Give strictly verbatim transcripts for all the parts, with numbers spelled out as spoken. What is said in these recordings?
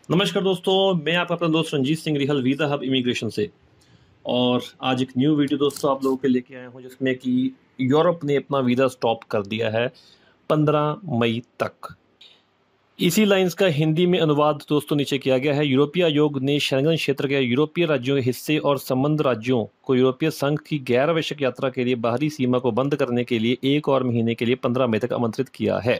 नमस्कार दोस्तों, मैं आपका अपना दोस्त Ranjeet Singh Rihal visa hub immigration से। और आज एक न्यू वीडियो दोस्तों आप लोगों के लेके आया हूं जिसमें कि यूरोप ने अपना वीज़ा स्टॉप कर दिया है पंद्रह मई तक। इसी लाइंस का हिंदी में अनुवाद दोस्तों नीचे किया गया है। यूरोपीय आयोग ने शेंगन क्षेत्र के यूरोपीय राज्यों के हिस्से और संबद्ध राज्यों को यूरोपीय संघ की गैर आवश्यक यात्रा के लिए बाहरी सीमा को बंद करने के लिए एक और महीने के लिए पंद्रह मई तक आमंत्रित किया है।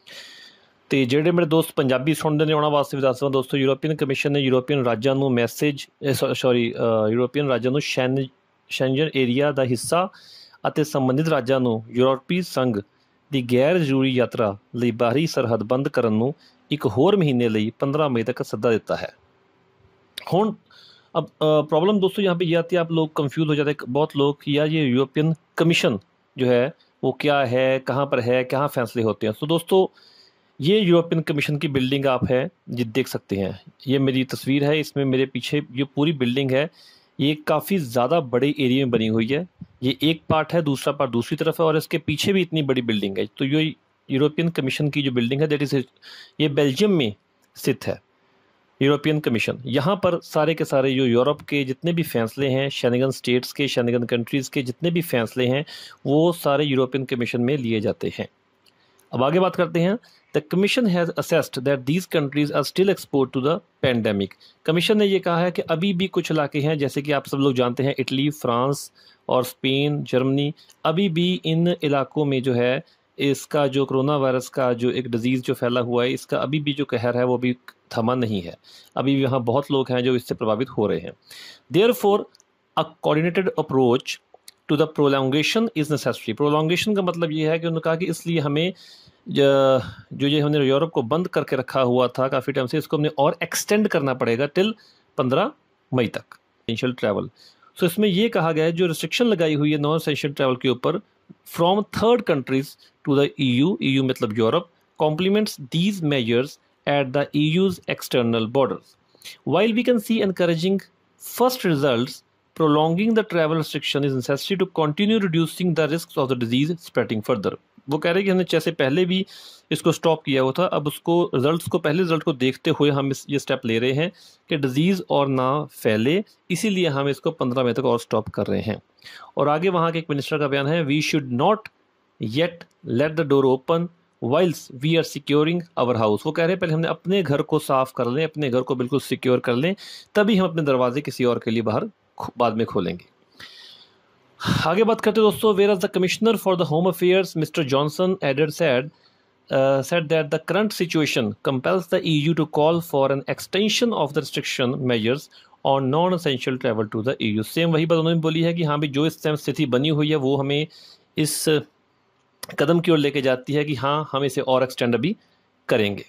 ਤੇ ਜਿਹੜੇ ਮੇਰੇ ਦੋਸਤ ਪੰਜਾਬੀ ਸੁਣਦੇ ਨੇ ਉਹਨਾਂ ਵਾਸਤੇ ਵੀ ਦੱਸ ਦਵਾਂ ਦੋਸਤੋ, ਯੂਰੋਪੀਅਨ ਕਮਿਸ਼ਨ ਨੇ ਯੂਰੋਪੀਅਨ ਰਾਜਾਂ ਨੂੰ ਮੈਸੇਜ ਸੌਰੀ ਯੂਰੋਪੀਅਨ ਰਾਜਾਂ ਨੂੰ ਸ਼ੈਨ ਸ਼ੈਂਜਨ ਏਰੀਆ ਦਾ ਹਿੱਸਾ ਅਤੇ ਸੰਬੰਧਿਤ ਰਾਜਾਂ ਨੂੰ ਯੂਰਪੀ ਸੰਘ ਦੀ ਗੈਰ ਜ਼ਰੂਰੀ ਯਾਤਰਾ ਲਈ ਬਾਹਰੀ ਸਰਹੱਦ ਬੰਦ ਕਰਨ ਨੂੰ ਇੱਕ ਹੋਰ ਮਹੀਨੇ ਲਈ पंद्रह मई तक सद्दा देता है। ਹੁਣ अब प्रॉब्लम दोस्तों यहाँ पे ये आती है, आप लोग कंफ्यूज हो जाते हैं बहुत लोग कि यार ये यूरोपियन कमीशन जो है वो क्या है, कहाँ पर है, कहाँ फैसले होते हैं। तो दोस्तों ये यूरोपियन कमीशन की बिल्डिंग आप है ये देख सकते हैं। ये मेरी तस्वीर है, इसमें मेरे पीछे ये पूरी बिल्डिंग है। ये काफ़ी ज़्यादा बड़े एरिया में बनी हुई है। ये एक पार्ट है, दूसरा पार्ट दूसरी तरफ है और इसके पीछे भी इतनी बड़ी बिल्डिंग है। तो ये यूरोपियन कमीशन की जो बिल्डिंग है दैट इज़ ये बेल्जियम में स्थित है यूरोपियन कमीशन। यहाँ पर सारे के सारे जो यूरोप के जितने भी फैसले हैं, शेंगन स्टेट्स के, शेंगन कंट्रीज़ के जितने भी फैसले हैं वो सारे यूरोपियन कमीशन में लिए जाते हैं। अब आगे बात करते हैं। The commission has assessed that these countries are still exposed to the pandemic. Commission ने ये कहा है कि अभी भी कुछ इलाके हैं जैसे कि आप सब लोग जानते हैं इटली, फ्रांस और स्पेन, जर्मनी, अभी भी इन इलाकों में जो है इसका जो कोरोना वायरस का जो एक डिज़ीज़ जो फैला हुआ है इसका अभी भी जो कहर है वो भी थमा नहीं है। अभी भी यहाँ बहुत लोग हैं जो इससे प्रभावित हो रहे हैं। Therefore a coordinated approach to the prolongation is necessary. Prolongation का मतलब ये है कि उन्होंने कहा कि इसलिए हमें जो ये हमने यूरोप को बंद करके रखा हुआ था काफ़ी टाइम से, इसको हमने और एक्सटेंड करना पड़ेगा टिल पंद्रह मई तक एसेंशियल ट्रैवल। सो इसमें ये कहा गया है जो रिस्ट्रिक्शन लगाई हुई है नॉन एसेंशियल ट्रैवल के ऊपर from third countries to the E U, E U मतलब Europe, complements these measures at the E U's external borders while we can see encouraging first results. Prolonging the travel restriction is necessary to continue reducing the risks of the disease spreading further। वो कह रहे हैं कि हमने जैसे पहले भी इसको स्टॉप किया हुआ था, अब उसको रिजल्ट्स को पहले रिजल्ट को देखते हुए हम इस ये स्टेप ले रहे हैं कि डिजीज़ और ना फैले, इसीलिए हम इसको पंद्रह मई तक और स्टॉप कर रहे हैं। और आगे वहाँ के एक मिनिस्टर का बयान है, we should not yet let the door open whilst we are securing our house. वो कह रहे हैं पहले हमने अपने घर को साफ कर लें, अपने घर को बिल्कुल सिक्योर कर लें, तभी हम अपने दरवाजे किसी और के लिए बाहर बाद में खोलेंगे। आगे बात करते हैं दोस्तों। Whereas the commissioner for the home affairs mister Johnson added said said that the current situation compels the EU to call for an extension of the restriction measures on non essential travel to the EU. Same वही बात उन्होंने बोली है कि हाँ भी जो इस टाइम स्थिति बनी हुई है वो हमें इस कदम की ओर लेके जाती है कि हाँ हम इसे और एक्सटेंड अभी करेंगे।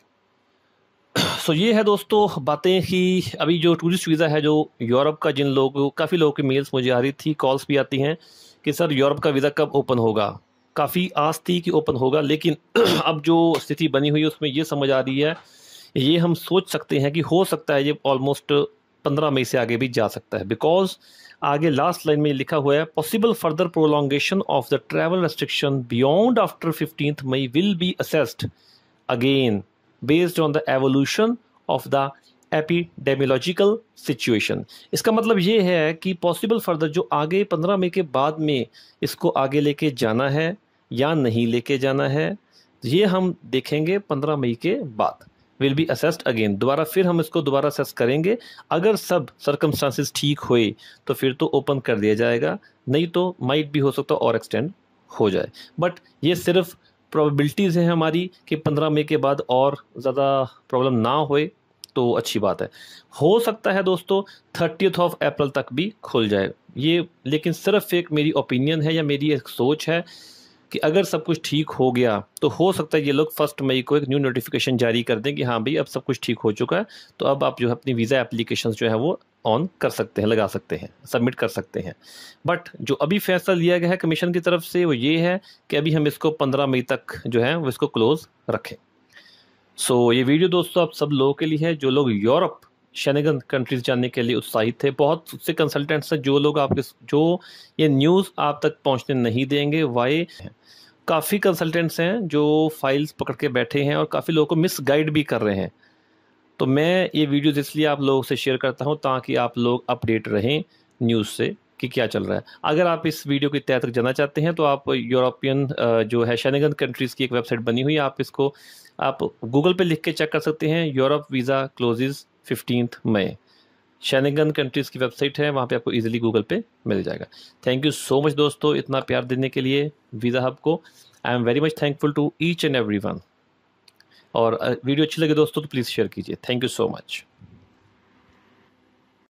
सो so, ये है दोस्तों बातें कि अभी जो टूरिस्ट वीज़ा है जो यूरोप का, जिन लोगों काफ़ी लोगों की मेल्स मुझे आ रही थी, कॉल्स भी आती हैं कि सर यूरोप का वीज़ा कब ओपन होगा। काफ़ी आस थी कि ओपन होगा, लेकिन अब जो स्थिति बनी हुई है उसमें ये समझ आ रही है, ये हम सोच सकते हैं कि हो सकता है ये ऑलमोस्ट पंद्रह मई से आगे भी जा सकता है। बिकॉज आगे लास्ट लाइन में लिखा हुआ है, possible further prolongation of the travel restriction beyond after fifteenth May will be assessed again based on the evolution of the epidemiological situation. इसका मतलब ये है कि पॉसिबल फर्दर जो आगे पंद्रह मई के बाद में इसको आगे लेके जाना है या नहीं लेके जाना है, ये हम देखेंगे पंद्रह मई के बाद। विल बी असेस्ड अगेन, दोबारा फिर हम इसको दोबारा असेस करेंगे। अगर सब सर्कमस्टांसिस ठीक हुए तो फिर तो ओपन कर दिया जाएगा, नहीं तो माइट भी हो सकता और एक्सटेंड हो जाए। बट ये सिर्फ प्रोबेबिलिटीज़ हैं हमारी कि पंद्रह मई के बाद और ज़्यादा प्रॉब्लम ना होए तो अच्छी बात है। हो सकता है दोस्तों थर्टियथ ऑफ अप्रैल तक भी खुल जाए ये, लेकिन सिर्फ एक मेरी ओपिनियन है या मेरी एक सोच है कि अगर सब कुछ ठीक हो गया तो हो सकता है ये लोग फर्स्ट मई को एक न्यू नोटिफिकेशन जारी कर दें कि हाँ भाई अब सब कुछ ठीक हो चुका है, तो अब आप जो है अपनी वीज़ा एप्लीकेशंस जो है वो ऑन कर सकते हैं, लगा सकते हैं, सबमिट कर सकते हैं। बट जो अभी फैसला लिया गया है कमीशन की तरफ से वो ये है कि अभी हम इसको पंद्रह मई तक जो है वो इसको क्लोज़ रखें। सो so, ये वीडियो दोस्तों आप सब लोगों के लिए है जो लोग यूरोप शेंगन कंट्रीज़ जानने के लिए उत्साहित थे। बहुत से कंसल्टेंट्स हैं जो लोग आपके जो ये न्यूज़ आप तक पहुंचने नहीं देंगे। वाई काफ़ी कंसल्टेंट्स हैं जो फाइल्स पकड़ के बैठे हैं और काफ़ी लोगों को मिस गाइड भी कर रहे हैं। तो मैं ये वीडियोज़ इसलिए आप लोगों से शेयर करता हूँ ताकि आप लोग अपडेट रहें न्यूज़ से कि क्या चल रहा है। अगर आप इस वीडियो की तह तक जाना चाहते हैं तो आप यूरोपियन जो है शेंगन कंट्रीज़ की एक वेबसाइट बनी हुई है, आप इसको आप गूगल पे लिख के चेक कर सकते हैं। Europe visa closes fifteenth May, Schengen countries की वेबसाइट है, वहाँ पे आपको इजीली गूगल पे मिल जाएगा। थैंक यू सो मच दोस्तों इतना प्यार देने के लिए वीज़ा हब को। I am very much thankful to each and every one. और वीडियो अच्छी लगे दोस्तों तो प्लीज़ शेयर कीजिए। Thank you so much.